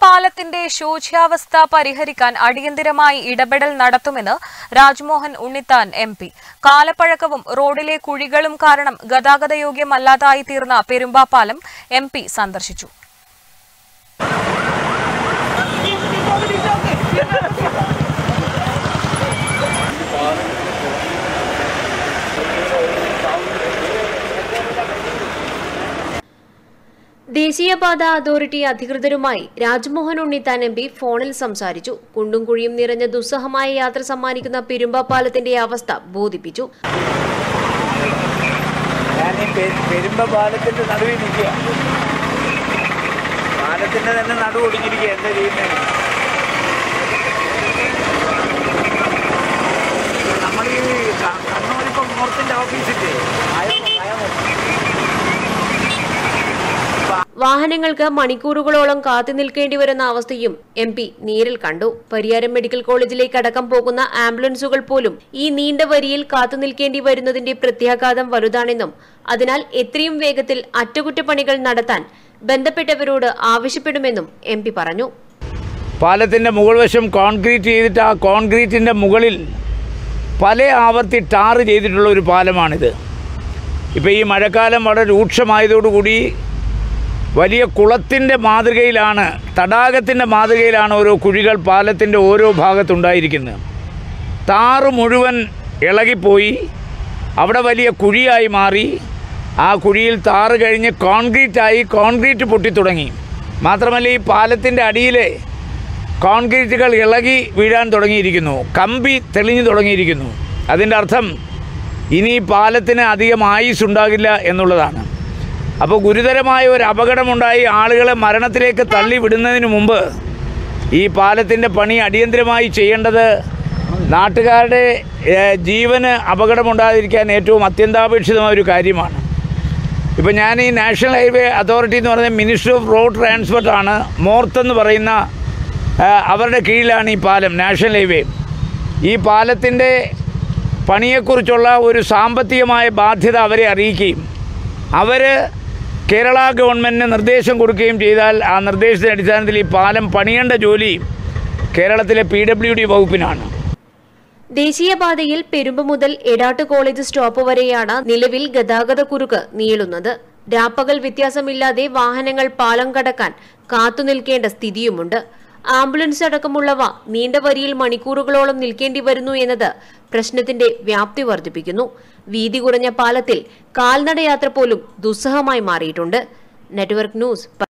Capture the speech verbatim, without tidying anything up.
പാലത്തിന്റെ ശോച്യാവസ്ഥ പരിഹരിക്കാൻ അടിയന്തരമായി ഇടപെടൽ നടത്തുമെന്ന് രാജ്മോഹൻ ഉണ്ണിത്താൻ എം പി. കാലപ്പഴക്കവും റോഡിലെ കുഴികളും കാരണം ഗതാഗതയോഗ്യമല്ലാതായി തീർന്ന പെരുമ്പാപ്പാലം എം പി സന്ദർശിച്ചു. ദേശീയപാത അതോറിറ്റി അധികൃതരുമായി രാജ്മോഹൻ ഉണ്ണിത്താൻ എം പി ഫോണിൽ സംസാരിച്ചു. കുണ്ടും കുഴിയും നിറഞ്ഞ ദുസ്സഹമായ യാത്ര സമ്മാനിക്കുന്ന പെരുമ്പാപ്പാലത്തിന്റെ അവസ്ഥ ബോധിപ്പിച്ചു. പെരുമ്പാലത്തിന്റെ നടുവിൽ നിൽക്കുക, പാലത്തിന്റെ തന്നെ നടുവ് ഒടിഞ്ഞിരിക്കുക. എന്താ ചെയ്യുന്നത്? നമ്മൾ ഈ കണ്ണൂരിപ്പം മോർത്തിന്റെ ഓഫീസിന്റെ വാഹനങ്ങൾക്ക് മണിക്കൂറുകളോളം കാത്തു നിൽക്കേണ്ടി വരുന്ന അവസ്ഥയും എം പി നേരിൽ കണ്ടു. പരിയാരം മെഡിക്കൽ കോളേജിലേക്ക് അടക്കം പോകുന്ന ആംബുലൻസുകൾ പോലും ഈ നീണ്ട വരിയിൽ കാത്തു നിൽക്കേണ്ടി വരുന്നതിന്റെ പ്രത്യാഘാതം വലുതാണെന്നും അതിനാൽ എത്രയും വേഗത്തിൽ അറ്റകുറ്റപ്പണികൾ നടത്താൻ ബന്ധപ്പെട്ടവരോട് ആവശ്യപ്പെടുമെന്നും എം പി പറഞ്ഞു. പാലത്തിന്റെ മുകൾ വശം കോൺക്രീറ്റ് ചെയ്തിട്ട് ആ കോൺക്രീറ്റിന്റെ മുകളിൽ പല ആവർത്തി ടാർ ചെയ്തിട്ടുള്ള ഒരു പാലമാണിത്. ഇപ്പോൾ ഈ മഴക്കാലം വളരെ രൂക്ഷമായതോടുകൂടി വലിയ കുളത്തിൻ്റെ മാതൃകയിലാണ്, തടാകത്തിൻ്റെ മാതൃകയിലാണ് ഓരോ കുഴികൾ പാലത്തിൻ്റെ ഓരോ ഭാഗത്തുണ്ടായിരിക്കുന്നത്. താറ് മുഴുവൻ ഇളകിപ്പോയി അവിടെ വലിയ കുഴിയായി മാറി. ആ കുഴിയിൽ താറ് കഴിഞ്ഞ് കോൺക്രീറ്റായി, കോൺക്രീറ്റ് പൊട്ടിത്തുടങ്ങി. മാത്രമല്ല ഈ പാലത്തിൻ്റെ അടിയിലെ കോൺക്രീറ്റുകൾ ഇളകി വീഴാൻ തുടങ്ങിയിരിക്കുന്നു, കമ്പി തെളിഞ്ഞു തുടങ്ങിയിരിക്കുന്നു. അതിൻ്റെ അർത്ഥം ഇനി പാലത്തിന് അധികം ആയുസ് ഉണ്ടാകില്ല എന്നുള്ളതാണ്. അപ്പോൾ ഗുരുതരമായ ഒരു അപകടമുണ്ടായി ആളുകളെ മരണത്തിലേക്ക് തള്ളിവിടുന്നതിന് മുമ്പ് ഈ പാലത്തിൻ്റെ പണി അടിയന്തരമായി ചെയ്യേണ്ടത് നാട്ടുകാരുടെ ജീവന് അപകടമുണ്ടാതിരിക്കാൻ ഏറ്റവും അത്യന്താപേക്ഷിതമായ ഒരു കാര്യമാണ്. ഇപ്പോൾ ഞാൻ ഈ നാഷണൽ ഹൈവേ അതോറിറ്റി എന്ന് പറയുന്ന മിനിസ്ട്രി ഓഫ് റോഡ് ട്രാൻസ്പോർട്ടാണ്, മോർത്ത് എന്ന് പറയുന്ന അവരുടെ കീഴിലാണ് ഈ പാലം, നാഷണൽ ഹൈവേ. ഈ പാലത്തിൻ്റെ പണിയെക്കുറിച്ചുള്ള ഒരു സാമ്പത്തികമായ ബാധ്യത അവരെ അറിയിക്കുകയും അവർ കേരള ഗവൺമെൻറ്റിന് നിർദ്ദേശം കൊടുക്കുകയും ചെയ്താൽ ആ നിർദ്ദേശത്തിൻ്റെ അടിസ്ഥാനത്തിൽ ഈ പാലം പണിയേണ്ട ജോലി കേരളത്തിലെ പി ഡബ്ല്യു ഡി വകുപ്പിനാണ്. ദേശീയപാതയിൽ പെരുമ്പ് മുതൽ എടാട്ട് കോളേജ് സ്റ്റോപ്പ് വരെയാണ് നിലവിൽ ഗതാഗത കുരുക്ക് നീളുന്നത്. രാപ്പകൽ വ്യത്യാസമില്ലാതെ വാഹനങ്ങൾ പാലം കടക്കാൻ കാത്തുനിൽക്കേണ്ട സ്ഥിതിയുമുണ്ട്. ആംബുലൻസ് അടക്കമുള്ളവ നീണ്ട വരിയിൽ മണിക്കൂറുകളോളം നിൽക്കേണ്ടി വരുന്നു എന്നത് പ്രശ്നത്തിന്റെ വ്യാപ്തി വർദ്ധിപ്പിക്കുന്നു. വീതി കുറഞ്ഞ പാലത്തിൽ കാൽനടയാത്ര പോലും ദുസ്സഹമായി മാറിയിട്ടുണ്ട്. Network news.